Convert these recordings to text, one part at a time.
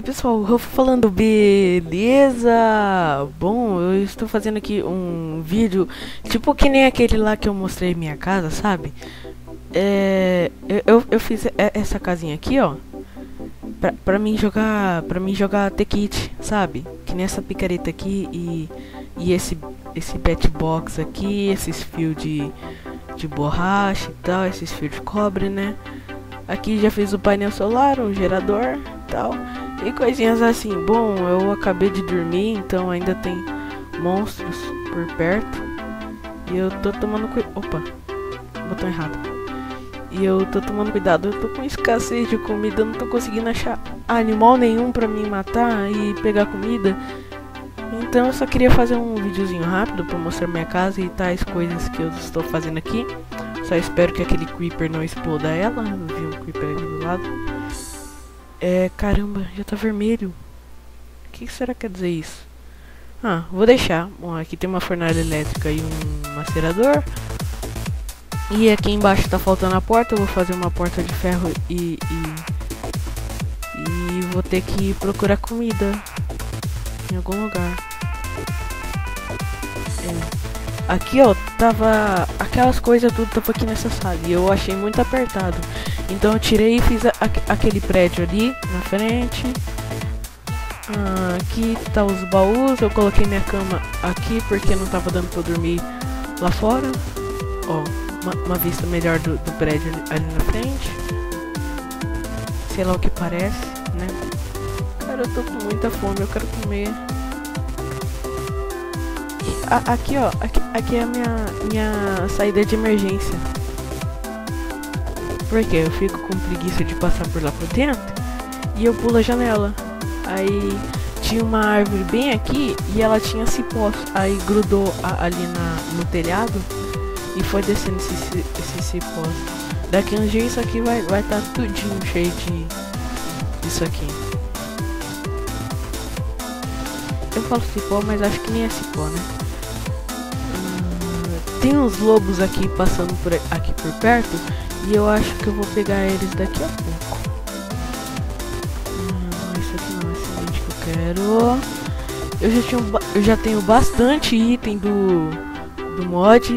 pessoal, eu falando beleza? Bom, eu estou fazendo aqui um vídeo tipo que nem aquele lá que eu mostrei minha casa, sabe? Eu fiz essa casinha aqui, ó, pra mim jogar Tekkit, sabe? Que nem essa picareta aqui e esse batbox aqui, esses fios de borracha e tal, esses fios de cobre, né? Aqui já fiz o painel solar, o gerador e tal. E coisinhas assim. Bom, eu acabei de dormir, então ainda tem monstros por perto. E eu tô tomando cuidado. Opa, botão errado. E eu tô tomando cuidado. Eu tô com escassez de comida. Eu não tô conseguindo achar animal nenhum pra me matar e pegar comida. Então eu só queria fazer um videozinho rápido pra mostrar minha casa e tais coisas que eu estou fazendo aqui. Só espero que aquele creeper não exploda ela. Eu vi um creeper ali do lado. Caramba, já tá vermelho. O que será que quer dizer isso? Ah, vou deixar. Bom, aqui tem uma fornalha elétrica e um macerador. E aqui embaixo tá faltando a porta. Eu vou fazer uma porta de ferro e vou ter que procurar comida em algum lugar. Aqui, ó, tava aquelas coisas tudo tava aqui nessa sala e eu achei muito apertado. Então eu tirei e fiz aquele prédio ali na frente. Aqui tá os baús, eu coloquei minha cama aqui porque não tava dando pra eu dormir lá fora. Ó, uma vista melhor do prédio ali na frente. Sei lá o que parece, né? Cara, eu tô com muita fome, eu quero comer. Aqui, ó, aqui é a minha saída de emergência. Porque eu fico com preguiça de passar por lá por dentro e eu pulo a janela. Aí tinha uma árvore bem aqui e ela tinha cipós. Aí grudou ali no telhado e foi descendo esse cipós. Daqui uns dias isso aqui vai estar tudinho cheio disso aqui. Eu falo cipó, mas acho que nem é cipó, né? Tem uns lobos aqui passando aqui por perto e eu acho que eu vou pegar eles daqui a pouco. Isso aqui não é semente que eu quero. Eu já tenho bastante item do mod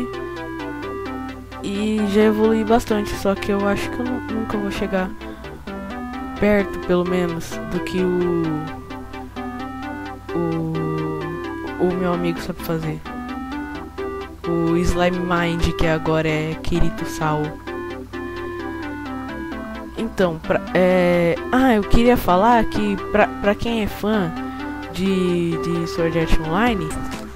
e já evolui bastante, só que eu acho que eu nunca vou chegar perto, pelo menos, do que o meu amigo sabe fazer. O Slime Mind, que agora é Kirito Sal. Então, eu queria falar que pra quem é fã de Sword Art Online,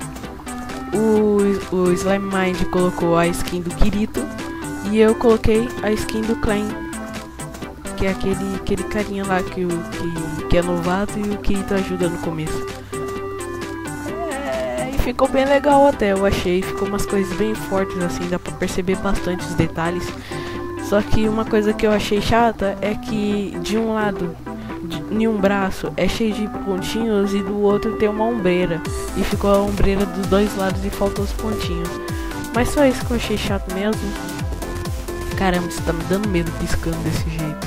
o Slime Mind colocou a skin do Kirito e eu coloquei a skin do Klein, que é aquele carinha lá que é novato e o Kirito ajuda no começo. Ficou bem legal até, eu achei. Ficou umas coisas bem fortes assim, dá pra perceber bastante os detalhes. Só que uma coisa que eu achei chata é que de um lado, em um braço, é cheio de pontinhos e do outro tem uma ombreira. E ficou a ombreira dos dois lados e faltou os pontinhos. Mas só isso que eu achei chato mesmo. Caramba, isso tá me dando medo piscando desse jeito.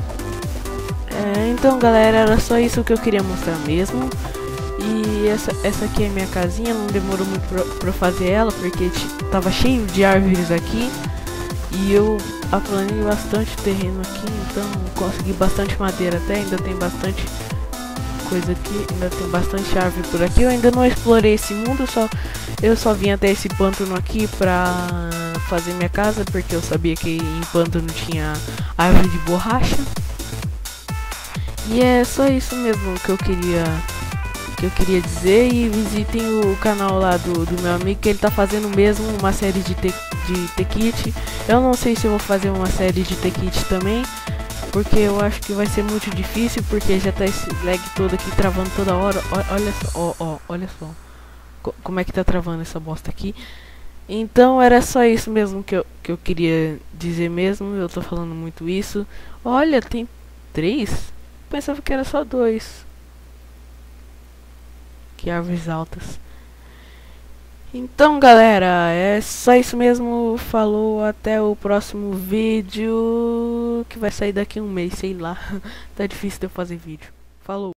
Então galera, era só isso que eu queria mostrar mesmo. E essa aqui é minha casinha, não demorou muito pra fazer ela, porque tava cheio de árvores aqui. E eu aplanei bastante terreno aqui, então consegui bastante madeira até, ainda tem bastante coisa aqui, ainda tem bastante árvore por aqui. Eu ainda não explorei esse mundo, eu só vim até esse pântano aqui pra fazer minha casa, porque eu sabia que em pântano tinha árvore de borracha. E é só isso mesmo que eu queria dizer, e visitem o canal lá do meu amigo, que ele tá fazendo mesmo uma série de Tekkit. Eu não sei se eu vou fazer uma série de Tekkit também, porque eu acho que vai ser muito difícil, porque já tá esse lag todo aqui travando toda hora. Olha só, olha só como é que tá travando essa bosta aqui. Então era só isso mesmo que eu queria dizer mesmo. Eu tô falando muito isso. Olha, tem 3? Pensava que era só 2. Que árvores altas. Então galera, é só isso mesmo. Falou, até o próximo vídeo, que vai sair daqui a um mês, sei lá. Tá difícil de eu fazer vídeo. Falou.